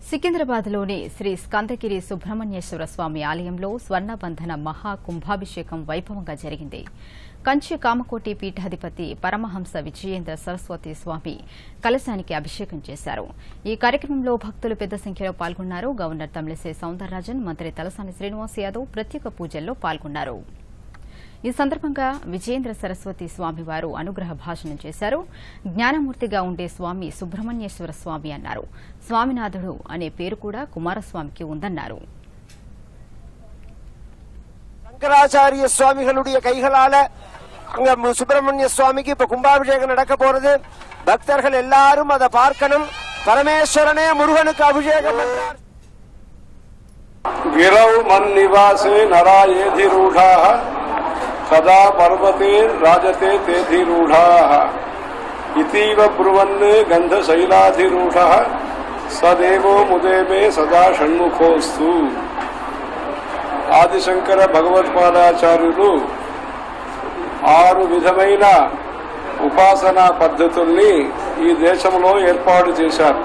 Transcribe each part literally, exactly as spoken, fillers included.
సికింద్రాబాద్లోని శ్రీ స్కందగిరి సుబ్రహ్మణ్యేశ్వర స్వామి ఆలయంలో స్వర్ణబంధన మహా కుంభాభిషేకం వైభవంగా జరిగింది. కంచి కామకోటి పీఠాధిపతి పరమహంస విజయేంద్ర సరస్వతి స్వామి కలశానికి అభిషేకం చేశారు. ఈ కార్యక్రమంలో భక్తులు పెద్ద సంఖ్యలో పాల్గొన్నారు. గవర్నర్ తమిళిసై సౌందరరాజన్, మంత్రి తలసాని శ్రీనివాస్ యాదవ్ ప్రత్యేక పూజల్లో పాల్గొన్నారు. ఈ సందర్భంగా విజయేంద్ర సరస్వతి స్వామివారు అనుగ్రహ భాషణం చేశారు. జ్ఞానమూర్తిగా ఉండే స్వామి సుబ్రహ్మణ్యేశ్వర స్వామి అన్నారు. స్వామినాథుడు అనే పేరు కూడా కుమారస్వామికి ఉందన్నారు. சங்கராச்சாரிய சுவாமிகளுடைய கைகளால அங்க சுப்பிரமணிய சுவாமிக்கு இப்ப கும்பாபிஷேகம் நடக்க போறது. பக்தர்கள் எல்லாரும் அதை பார்க்கணும். பரமேஸ்வரனே முருகனுக்கு அபிஷேகம் பண்றார். गिरौ मन्निवासे नरायेधिरूढाः कदा पर्वते राजते तेधिरूढाः इतीव ब्रुवन् गन्धशैलाधिरूढः सदेवो मुदे मे सदा षण्मुखोऽस्तु. ఆదిశంకర భగవత్పాదాచార్యులు ఆరు విధమైన ఉపాసనా పద్ధతుల్ని ఈ దేశంలో ఏర్పాటు చేశారు.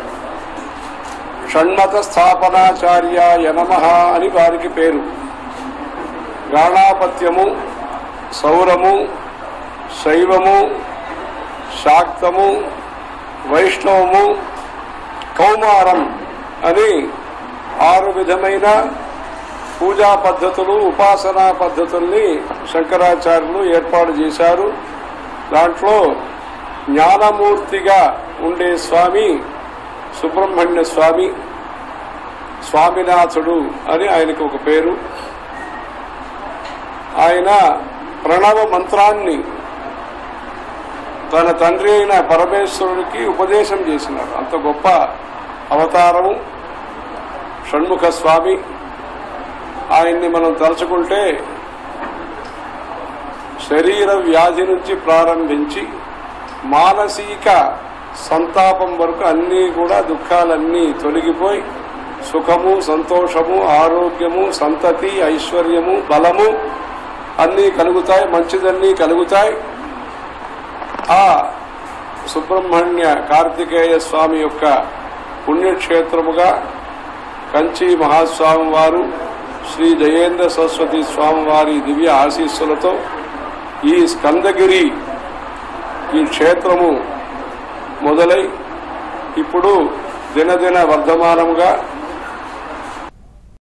షణ్మత స్థాపనాచార్యాయ నమః అని వారికి పేరు. గాణాపత్యము, సౌరము, శైవము, శాక్తము, వైష్ణవము, కౌమారం అని ఆరు విధమైన పూజా పద్ధతులు, ఉపాసనా పద్ధతుల్ని శంకరాచార్యులు ఏర్పాటు చేశారు. దాంట్లో జ్ఞానమూర్తిగా ఉండే స్వామి సుబ్రహ్మణ్య స్వామి, స్వామినాథుడు అని ఆయనకు ఒక పేరు. ఆయన ప్రణవ మంత్రాన్ని తన తండ్రి అయిన పరమేశ్వరుడికి ఉపదేశం చేసినారు. అంత గొప్ప అవతారము షణ్ముఖ స్వామి. ఆయన్ని మనం తలుచుకుంటే శరీర వ్యాధి నుంచి ప్రారంభించి మానసిక సంతాపం వరకు అన్నీ కూడా దుఃఖాలన్నీ తొలగిపోయి సుఖము, సంతోషము, ఆరోగ్యము, సంతతి, ఐశ్వర్యము, బలము అన్నీ కలుగుతాయి. మంచిదన్నీ కలుగుతాయి. ఆ సుబ్రహ్మణ్య కార్తికేయ స్వామి యొక్క పుణ్యక్షేత్రముగా కంచి మహాస్వామి వారు శ్రీ జయేంద్ర సరస్వతి స్వామివారి దివ్య ఆశీస్సులతో ఈ స్కందగిరి ఈ క్షేత్రము మొదలై ఇప్పుడు దినదిన వర్ధమానముగా